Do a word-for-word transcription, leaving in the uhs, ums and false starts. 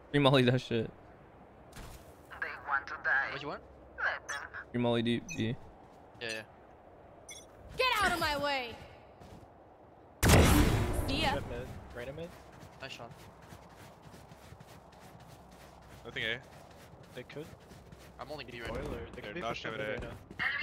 Free molly that shit. They want to die. What you want? Let them. Free molly deep. B. Yeah, yeah. Get out of my way! See ya. Jett mid. Reyna mid. Nice shot. Nothing A. They could. I'm only B right Spoiler. now. They could They're be not pushing showing mid A. right now.